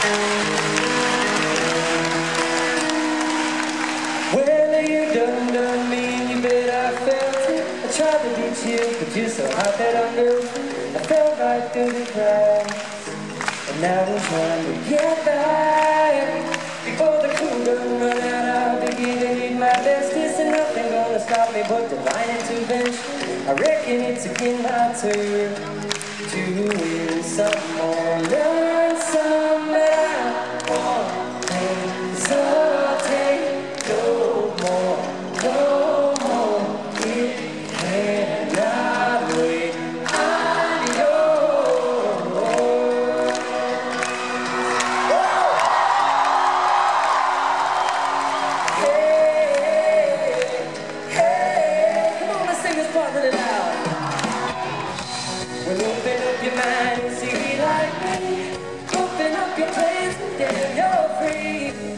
Well, you done me, you bet I felt it. I tried to beat you, but you're so hot that I melted. I fell right through the cracks, and now we're trying to get back. Before the cool done run out, I'll be giving it my best. This and nothing gonna stop me but divine intervention. I reckon it's again my turn to win some more, learn some, but I want things so take no more, no more. It cannot wait. I'm yours. Hey, hey, come on, let's sing this part really loud. Well, open up your mind and see like me. Open up your place, then you're free.